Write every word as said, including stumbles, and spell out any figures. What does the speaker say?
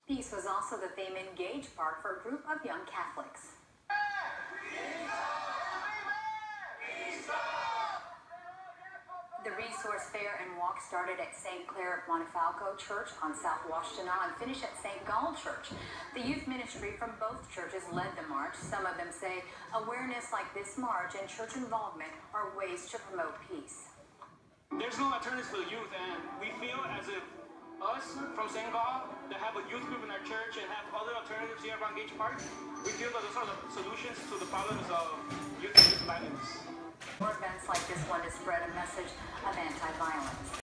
Peace was also the theme in Gage Park for a group of young Catholics. The resource fair and walk started at Saint Clair Montefiore Church on South Washtenaw and finished at Saint Gall Church. The youth ministry from both churches led the march. Some of them say awareness like this march and church involvement are ways to promote peace. There's no alternatives for the youth, and we feel as if us from Saint Gall that have a youth group in our church and have other alternatives here around Gage Park, we feel that those are the solutions to the problems of youth and youth violence. More events like this one to spread a message of anti-violence.